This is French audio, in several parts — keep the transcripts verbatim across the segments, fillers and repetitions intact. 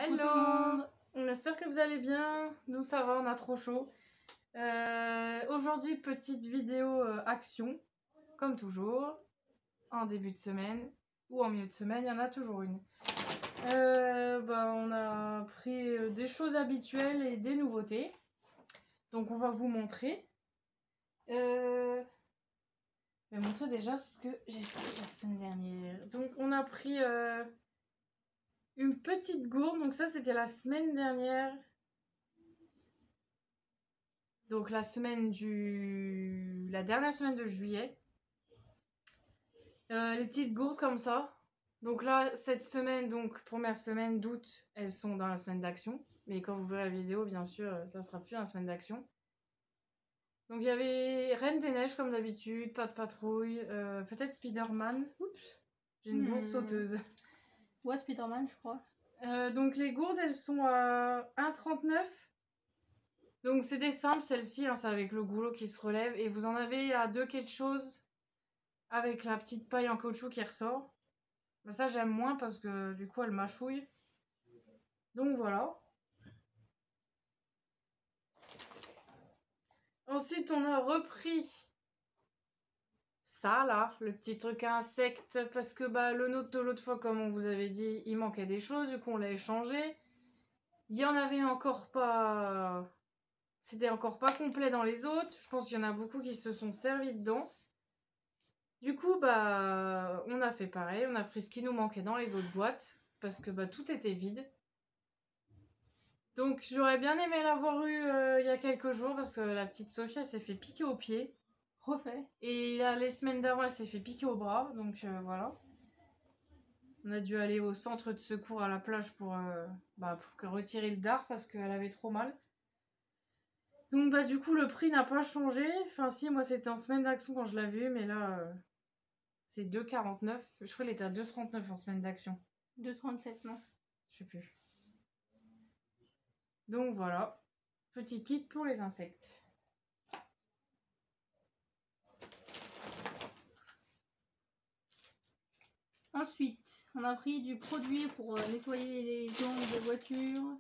Coucou tout le monde. On espère que vous allez bien. Nous ça va, on a trop chaud. Euh, Aujourd'hui, petite vidéo euh, action, comme toujours, en début de semaine ou en milieu de semaine, il y en a toujours une. Euh, bah, on a pris euh, des choses habituelles et des nouveautés. Donc on va vous montrer. Euh, je vais montrer déjà ce que j'ai fait la semaine dernière. Donc on a pris euh, une petite gourde. Donc ça c'était la semaine dernière. Donc la semaine du... La dernière semaine de juillet. Euh, les petites gourdes comme ça. Donc là, cette semaine, donc première semaine d'août, elles sont dans la semaine d'action. Mais quand vous verrez la vidéo, bien sûr, ça sera plus dans la semaine d'action. Donc il y avait Reine des Neiges comme d'habitude, Pas de Patrouille, euh, peut-être Spider-Man. Oups, j'ai une gourde hmm. sauteuse. Ouais, Spider-Man, je crois. Euh, donc les gourdes, elles sont à un trente-neuf. Donc c'est des simples, celle-ci, hein, c'est avec le goulot qui se relève. Et vous en avez à deux quelque chose avec la petite paille en caoutchouc qui ressort. Mais ça j'aime moins parce que du coup elle mâchouille. Donc voilà. Ensuite on a repris ça là, le petit truc à insectes. Parce que bah, le nôtre de l'autre fois, comme on vous avait dit, il manquait des choses. Du coup on l'a échangé. Il y en avait encore pas... C'était encore pas complet dans les autres. Je pense qu'il y en a beaucoup qui se sont servis dedans. Du coup, bah, on a fait pareil. On a pris ce qui nous manquait dans les autres boîtes. Parce que bah, tout était vide. Donc, j'aurais bien aimé l'avoir eu euh, il y a quelques jours. Parce que la petite Sophia s'est fait piquer au pied. Refait. Et là, les semaines d'avant, elle s'est fait piquer au bras. Donc, euh, voilà. On a dû aller au centre de secours à la plage pour, euh, bah, pour retirer le dard. Parce qu'elle avait trop mal. Donc bah du coup le prix n'a pas changé. Enfin si, moi c'était en semaine d'action quand je l'avais eu, mais là euh, c'est deux quarante-neuf. Je crois qu'il était à deux trente-neuf en semaine d'action. deux trente-sept non. Je sais plus. Donc voilà. Petit kit pour les insectes. Ensuite, on a pris du produit pour euh, nettoyer les jantes de voiture.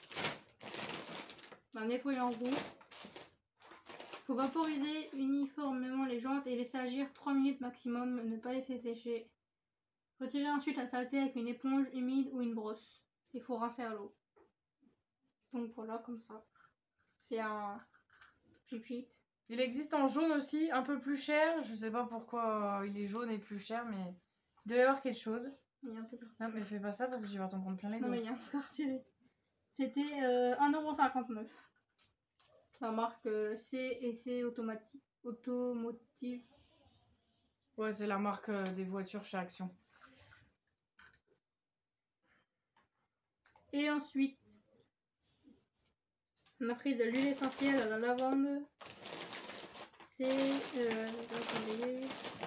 Un nettoyant roux. Il faut vaporiser uniformément les jantes et laisser agir trois minutes maximum, ne pas laisser sécher. Retirez ensuite la saleté avec une éponge humide ou une brosse. Il faut rincer à l'eau. Donc voilà, comme ça. C'est un flip-sheet. Il existe en jaune aussi, un peu plus cher. Je sais pas pourquoi il est jaune et plus cher, mais il doit y avoir quelque chose. Il y a un peu non, mais fais pas ça parce que tu vas t'en prendre plein les doigts. doigts. Non, mais il y a encore tiré. C'était euh, un euro cinquante-neuf. La marque euh, C et C Automatique. Automotive. Ouais, c'est la marque euh, des voitures chez Action. Et ensuite, on a pris de l'huile essentielle à la lavande. C'est... Euh, attendez.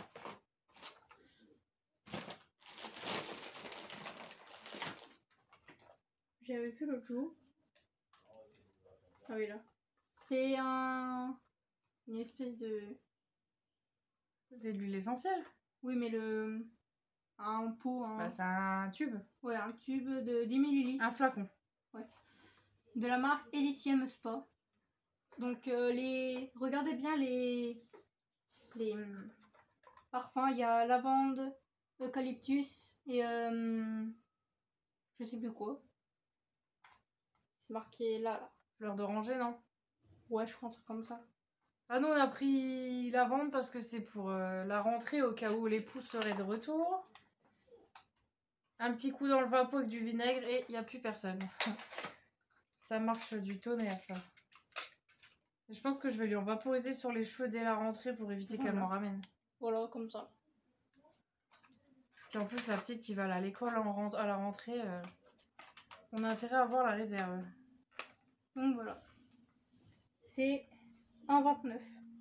J'avais vu l'autre jour. Ah oui, là. C'est un... Une espèce de... C'est de l'huile essentielle. Oui, mais le... Un pot... Un... Bah, c'est un tube. Ouais, un tube de dix millilitres. Un flacon. Ouais. De la marque Elysium Spa. Donc, euh, les... Regardez bien les... Les parfums. Il y a lavande, eucalyptus et... Euh... Je sais plus quoi. C'est marqué là, là. Fleur d'oranger, non? Ouais, je crois un truc comme ça. Ah, nous on a pris lavande parce que c'est pour euh, la rentrée au cas où l'époux serait de retour. Un petit coup dans le vapeau avec du vinaigre et il n'y a plus personne. Ça marche du tonnerre, ça. Et je pense que je vais lui en vaporiser sur les cheveux dès la rentrée pour éviter voilà. qu'elle m'en ramène. Voilà, comme ça. Puis en plus, la petite qui va aller à l'école à la rentrée, euh, on a intérêt à avoir la réserve. Donc voilà. C'est un vingt-neuf.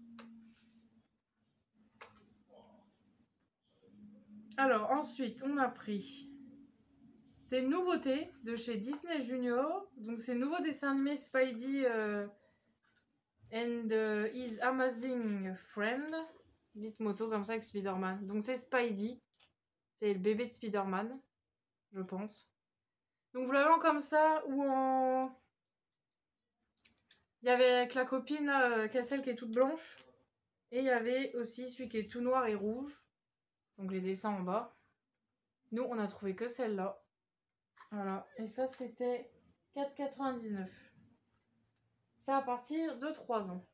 Alors ensuite, on a pris... C'est une nouveauté de chez Disney Junior. Donc c'est le nouveau dessin animé Spidey euh, and uh, His Amazing Friend. Vite moto comme ça avec Spider-Man. Donc c'est Spidey. C'est le bébé de Spider-Man, je pense. Donc vous l'avez en comme ça ou en... Il y avait avec la copine, là, celle qui est toute blanche. Et il y avait aussi celui qui est tout noir et rouge. Donc les dessins en bas. Nous, on a trouvé que celle-là. Voilà. Et ça, c'était quatre quatre-vingt-dix-neuf. C'est à partir de trois ans.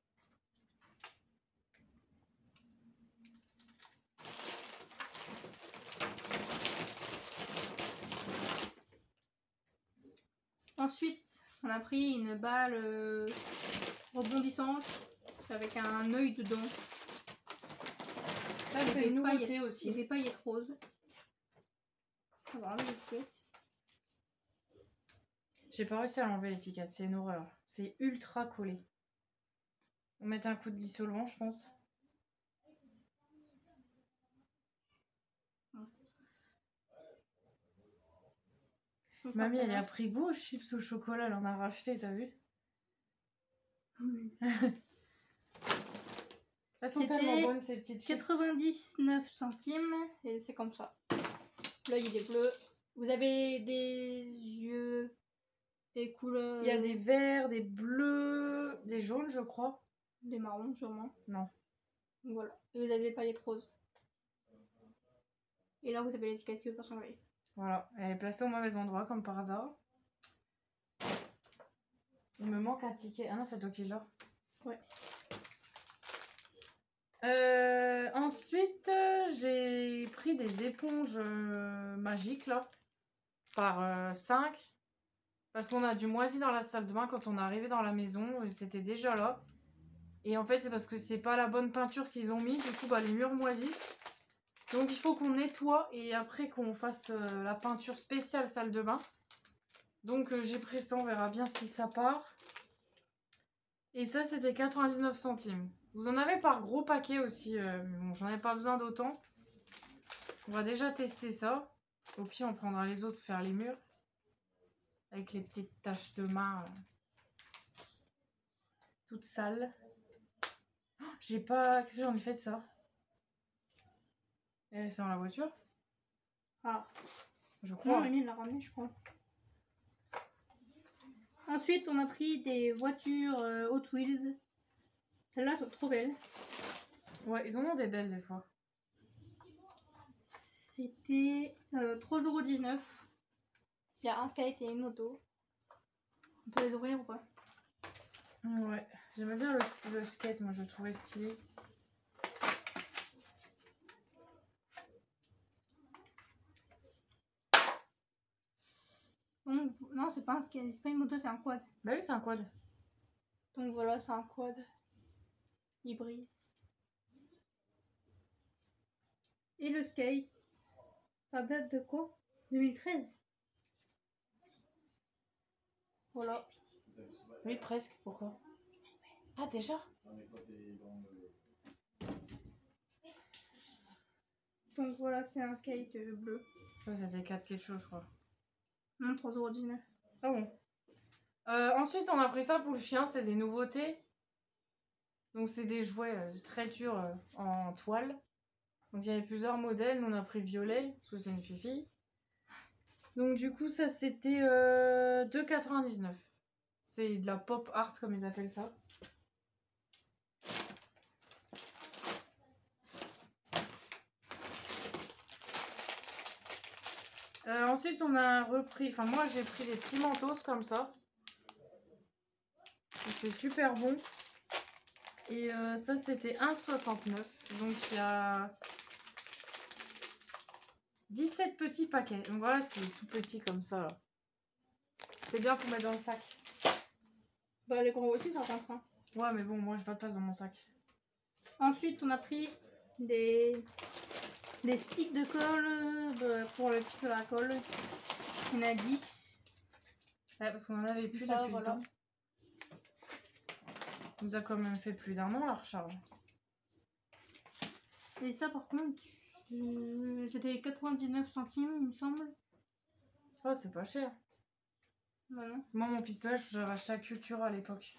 Ensuite, on a pris une balle euh, rebondissante avec un œil dedans. Là, c'est une nouveauté aussi. Et des paillettes roses. On va enlever l'étiquette. J'ai pas réussi à enlever l'étiquette, c'est une horreur. C'est ultra collé. On met un coup de dissolvant, je pense. Donc, Mamie, elle a pris goût aux chips au chocolat, elle en a racheté, t'as vu? Oui. Elles sont tellement bonnes ces petites chips. quatre-vingt-dix-neuf centimes et c'est comme ça. L'œil il est bleu. Vous avez des yeux, des couleurs. Il y a des verts, des bleus, des jaunes, je crois. Des marrons sûrement. Non. Voilà. Et vous avez des paillettes roses. Et là vous avez l'étiquette qui veut pas s'enlever. Voilà. Elle est placée au mauvais endroit comme par hasard. Il me manque un ticket. Ah non, c'est toi qui l'as. Ouais. Euh, ensuite, euh, j'ai pris des éponges euh, magiques là, par euh, cinq, parce qu'on a du moisi dans la salle de bain quand on est arrivé dans la maison, c'était déjà là. Et en fait, c'est parce que c'est pas la bonne peinture qu'ils ont mis, du coup, bah, les murs moisissent. Donc il faut qu'on nettoie et après qu'on fasse euh, la peinture spéciale salle de bain. Donc euh, j'ai pris ça, on verra bien si ça part. Et ça, c'était quatre-vingt-dix-neuf centimes. Vous en avez par gros paquet aussi, euh, mais bon, j'en ai pas besoin d'autant. On va déjà tester ça. Au pire, on prendra les autres pour faire les murs. Avec les petites taches de main. Euh, toutes sales. Oh, j'ai pas... Qu'est-ce que j'en ai fait de ça? Et c'est dans la voiture? Ah. Je crois. Non, Mamie l'a ramené, je crois. Ensuite, on a pris des voitures euh, Hot Wheels. Celles-là sont trop belles. Ouais, ils en ont des belles des fois. C'était euh, trois euros dix-neuf. Il y a un skate et une auto. On peut les ouvrir ou pas? Ouais, j'aimais bien le, le skate, moi je le trouvais stylé. Donc, non, c'est pas un skate, c'est pas une moto, c'est un quad. Bah oui, c'est un quad. Donc voilà, c'est un quad. Il brille. Et le skate, ça date de quoi? deux mille treize. Voilà. Oui, presque. Pourquoi? Ah, déjà? Donc voilà, c'est un skate euh, bleu. Ça, c'était quatre quelque chose, je crois. Non, trois euros dix-neuf. Ah bon. Euh, ensuite, on a pris ça pour le chien, c'est des nouveautés. Donc, c'est des jouets euh, de traiture euh, en toile. Donc, il y avait plusieurs modèles. Nous, on a pris violet, parce que c'est une fifi. Donc, du coup, ça, c'était euh, deux euros quatre-vingt-dix-neuf. C'est de la pop art, comme ils appellent ça. Euh, ensuite, on a repris... Enfin, moi, j'ai pris des petits mentos comme ça. C'est super bon. Et euh, ça, c'était un euro soixante-neuf. Donc, il y a dix-sept petits paquets. Donc, voilà, c'est tout petit comme ça. C'est bien pour mettre dans le sac. Bah, les gros aussi, ça t'en prend. Ouais, mais bon, moi, j'ai pas de place dans mon sac. Ensuite, on a pris des, des sticks de colle de, pour le piste de la colle. On a dix. Ouais, parce qu'on en avait plus Ça, depuis voilà. le temps. Ça nous a quand même fait plus d'un an la recharge. Et ça, par contre, euh, c'était quatre-vingt-dix-neuf centimes, il me semble. Oh, c'est pas cher. Bah non. Moi, mon pistolet, j'avais acheté à Cultura à l'époque.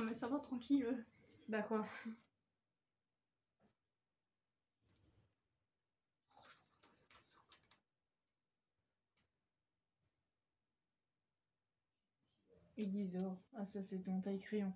Non mais ça va, tranquille. D'accord. Aiguiseur. Ah ça c'est ton taille crayon.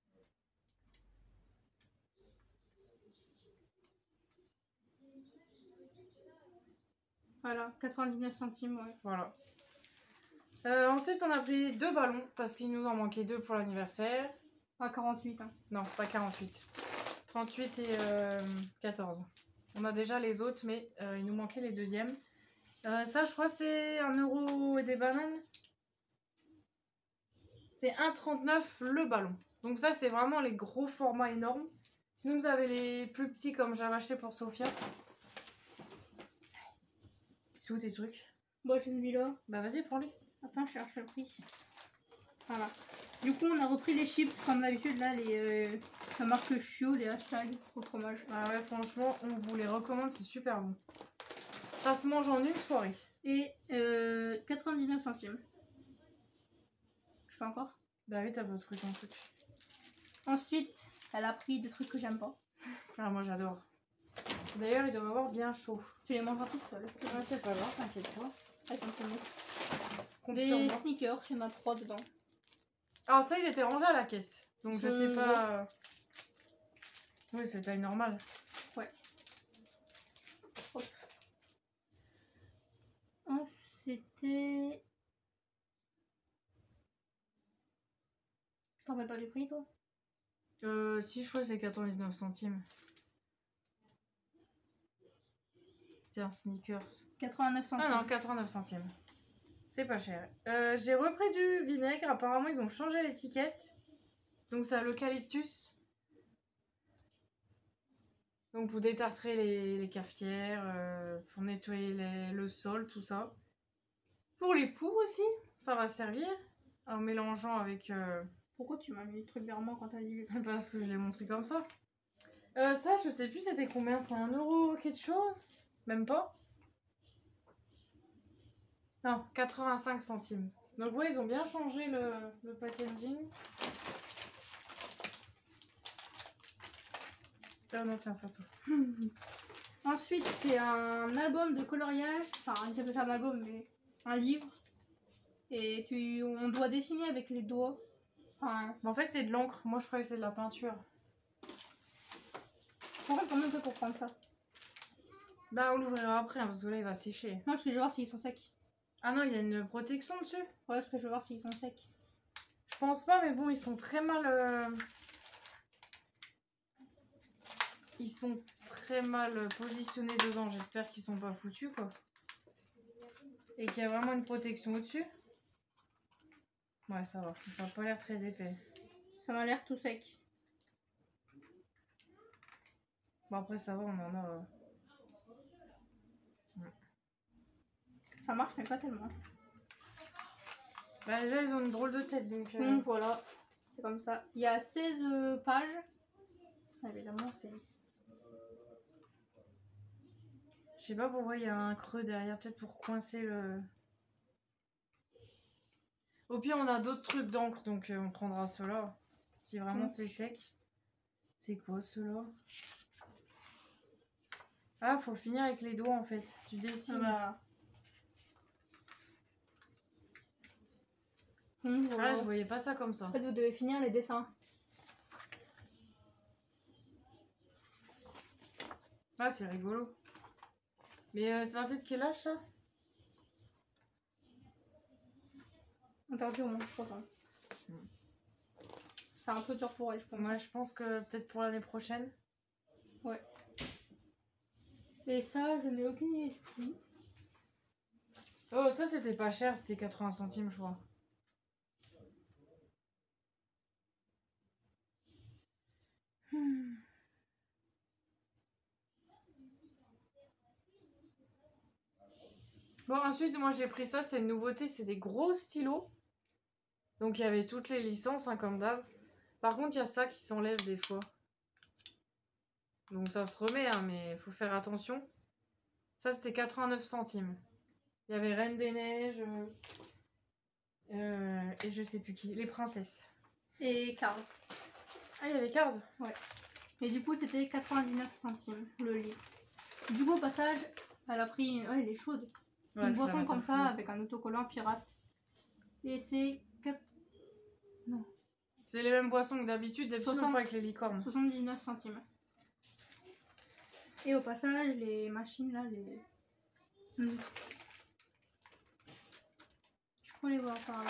Voilà, quatre-vingt-dix-neuf centimes, ouais. Voilà. Euh, ensuite on a pris deux ballons parce qu'il nous en manquait deux pour l'anniversaire. Pas quarante-huit, hein. Non, pas quarante-huit. trente-huit et euh, quatorze. On a déjà les autres, mais euh, il nous manquait les deuxièmes. Euh, ça, je crois, c'est un euro et des bananes. C'est un trente-neuf le ballon. Donc ça, c'est vraiment les gros formats énormes. Sinon, vous avez les plus petits comme j'avais acheté pour Sophia. C'est où tes trucs? Bon, j'ai celui-là. Bah vas-y, prends-les. Attends, je cherche le prix. Voilà. Du coup, on a repris les chips, comme d'habitude, là, les, euh, la marque Chio, les hashtags au fromage. Ah ouais, franchement, on vous les recommande, c'est super bon. Ça se mange en une soirée. Et euh, quatre-vingt-dix-neuf centimes. Je fais encore? Bah oui, t'as beau truc en truc. Ensuite, elle a pris des trucs que j'aime pas. Ah, moi j'adore. D'ailleurs, il doit avoir bien chaud. Tu les mangeras toutes seules. Ouais, c'est pas grave, t'inquiète pas. Attends, c'est bon. Compte sur Des moi. sneakers, il y en a trois dedans. Alors ça, il était rangé à la caisse. Donc je Mmh, sais pas... euh, Oui, c'est taille normale. Ouais. Hop. Oh, c'était... Tu t'en rappelles pas du prix, toi? Euh, si je crois que c'est quatre-vingt-dix-neuf centimes. Tiens, sneakers. quatre-vingt-neuf centimes. Ah non, quatre-vingt-neuf centimes. C'est pas cher. Euh, j'ai repris du vinaigre. Apparemment, ils ont changé l'étiquette. Donc, c'est à l'eucalyptus. Donc, vous détartrez les, les cafetières, euh, pour nettoyer les- le sol, tout ça. Pour les poux aussi, ça va servir. En mélangeant avec... Euh... Pourquoi tu m'as mis le truc vers moi quand t'as dit... Parce que je l'ai montré comme ça. Euh, ça, je sais plus c'était combien. C'est un euro quelque chose? Même pas? Non, quatre-vingt-cinq centimes. Donc ouais, ils ont bien changé le, le packaging. Ah non, tiens, ça tout. Ensuite, c'est un album de coloriage. Enfin, ils appellent ça un album, mais un livre. Et tu, on doit dessiner avec les doigts. Enfin, Mais en fait, c'est de l'encre. Moi, je croyais que c'est de la peinture. pourquoi combien de temps pour prendre ça? Bah, on l'ouvrira après, hein, parce que là, il va sécher. Non, parce que je veux voir s'ils sont secs. Ah non, il y a une protection dessus? Ouais, parce que je veux voir s'ils sont secs. Je pense pas, mais bon, ils sont très mal... euh, Ils sont très mal positionnés dedans. J'espère qu'ils sont pas foutus, quoi. Et qu'il y a vraiment une protection au-dessus. Ouais, ça va. Ça n'a pas l'air très épais. Ça m'a l'air tout sec. Bon, après, ça va, on en a... euh, Ça marche, mais pas tellement. Bah, déjà, ils ont une drôle de tête, donc... euh, Donc voilà, c'est comme ça. Il y a seize euh, pages. Évidemment, c'est... Je sais pas pourquoi il y a un creux derrière, peut-être pour coincer le... Au pire, on a d'autres trucs d'encre, donc euh, on prendra ceux-là. Si vraiment c'est sec. C'est quoi ceux-là? Ah, faut finir avec les doigts en fait. Tu dessines. Ah, bah... Mmh, voilà. Ah, je voyais pas ça comme ça. En fait, vous devez finir les dessins. Ah, c'est rigolo. Mais euh, c'est parti de quel âge ça? Interdit au moins prochain. Mm. C'est un peu dur pour elle, je pense. Moi, je pense que peut-être pour l'année prochaine. Ouais. Et ça, je n'ai aucune idée du prix. Oh, ça c'était pas cher, c'était quatre-vingts centimes, je crois. Hmm. Bon, ensuite, moi j'ai pris ça, c'est une nouveauté, c'est des gros stylos. Donc il y avait toutes les licences, hein, comme d'hab. Par contre, il y a ça qui s'enlève des fois. Donc ça se remet, hein, mais il faut faire attention. Ça, c'était quatre-vingt-neuf centimes. Il y avait Reine des Neiges euh, euh, et je sais plus qui. Les princesses. Et Cars. Ah, il y avait quinze. Ouais. Et du coup, c'était quatre-vingt-dix-neuf centimes le livre. Du coup, au passage, elle a pris une... Ouais, elle est chaude. Ouais, une je boisson la comme mettre ça, au frigo. avec un autocollant pirate. Et c'est... quatre- Non. C'est les mêmes boissons que d'habitude, d'habitude on soixante- prend avec les licornes. soixante-dix-neuf centimes. Et au passage, les machines là, les... Hmm. Je peux les voir par là.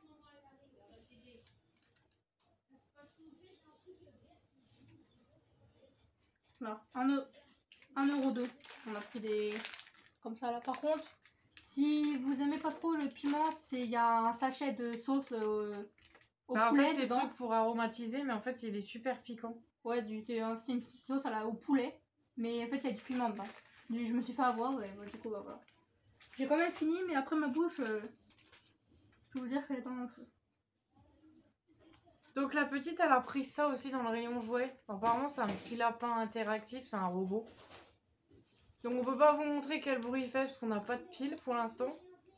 Voilà, un euro deux. On a pris des... comme ça là. Par contre, si vous aimez pas trop le piment, il y a un sachet de sauce euh, au Bah, en poulet fait, c'est le dedans. truc pour aromatiser, mais en fait, il est super piquant. Ouais, du, c'est une sauce à la, au poulet, mais en fait, il y a du piment dedans. Du- Je me suis fait avoir, ouais, ouais, du coup, bah voilà. J'ai quand même fini, mais après ma bouche, euh, je peux vous dire qu'elle est dans mon feu. Donc la petite, elle a pris ça aussi dans le rayon jouet. Apparemment, c'est un petit lapin interactif, c'est un robot. Donc on peut pas vous montrer quel bruit il fait parce qu'on n'a pas de pile pour l'instant.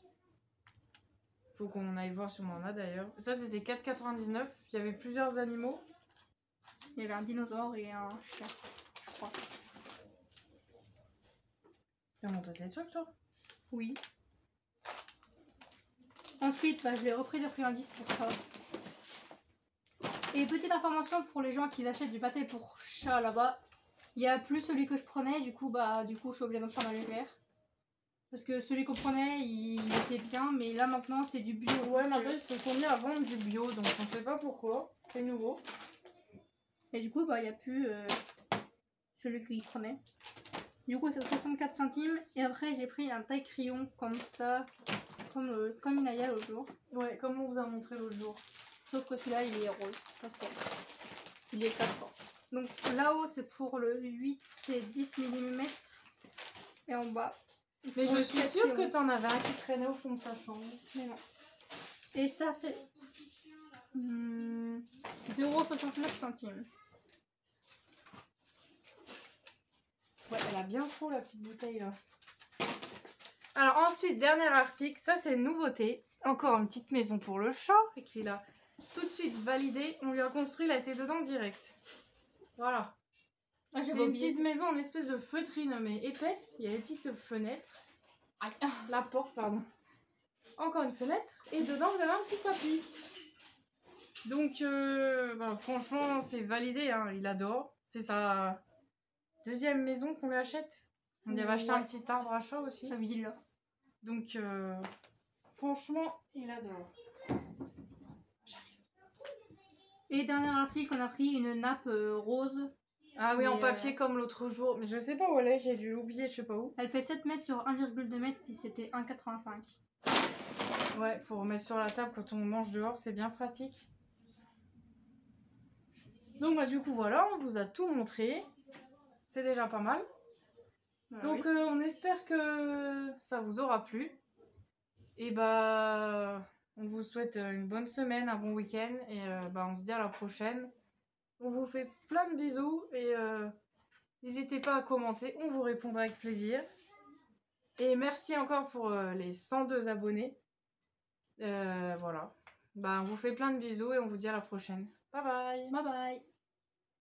Faut qu'on aille voir si on en a d'ailleurs. Ça, c'était quatre quatre-vingt-dix-neuf. Il y avait plusieurs animaux. Il y avait un dinosaure et un chien, je crois. Tu as monté tes trucs, toi? Oui. Ensuite, bah, je l'ai repris de friandises pour ça. Et petite information pour les gens qui achètent du pâté pour chat là-bas. Il n'y a plus celui que je prenais, du coup, bah, du coup, je suis obligée d'en prendre un légère. Parce que celui qu'on prenait, il était bien, mais là maintenant, c'est du bio. Ouais, maintenant ils se sont mis à vendre du bio, donc on sait pas pourquoi. C'est nouveau. Et du coup, bah, il n'y a plus euh, celui qu'il prenait. Du coup, c'est soixante-quatre centimes. Et après, j'ai pris un taille crayon comme ça, comme, euh, comme Inaya l'autre jour. Ouais, comme on vous a montré l'autre jour. Sauf que celui-là, il est rose. Il est quatre. Donc là-haut, c'est pour le huit et dix millimètres. Et en bas. Mais pour je le suis sept sûre et que onze. t'en avais un qui traînait au fond de ta chambre. Mais non. Et ça, c'est hmm, zéro virgule soixante-neuf centimes. Ouais, elle a bien chaud la petite bouteille là. Alors ensuite, dernier article, ça c'est une nouveauté. Encore une petite maison pour le chat et qu'il a tout de suite validé. On lui a construit, il a été dedans direct. Voilà. Ah, C'est une petite maison en espèce de feutrine mais épaisse. Il y a une petite fenêtre. Aïe, la porte, pardon. Encore une fenêtre. Et dedans, vous avez un petit tapis. Donc, euh, bah, franchement, c'est validé. Hein, il adore. C'est sa deuxième maison qu'on lui achète. On lui avait acheté Ouais. un petit arbre à chat aussi. Sa ville là. Donc, euh, franchement, il adore. J'arrive. Et dernier article, on a pris une nappe euh, rose. Ah oui, Mais, en papier euh, comme l'autre jour. Mais je sais pas où elle est. J'ai dû l'oublier, je sais pas où. Elle fait sept mètres sur un virgule deux mètres et c'était un virgule quatre-vingt-cinq. Ouais, pour mettre sur la table quand on mange dehors, c'est bien pratique. Donc, bah, du coup, voilà, on vous a tout montré. C'est déjà pas mal. Ah, Donc, oui. euh, on espère que ça vous aura plu. Et bah, on vous souhaite une bonne semaine, un bon week-end. Et euh, bah, on se dit à la prochaine. On vous fait plein de bisous. Et euh, n'hésitez pas à commenter, on vous répondra avec plaisir. Et merci encore pour euh, les cent deux abonnés. Euh, voilà. Bah, on vous fait plein de bisous et on vous dit à la prochaine. Bye bye. Bye bye.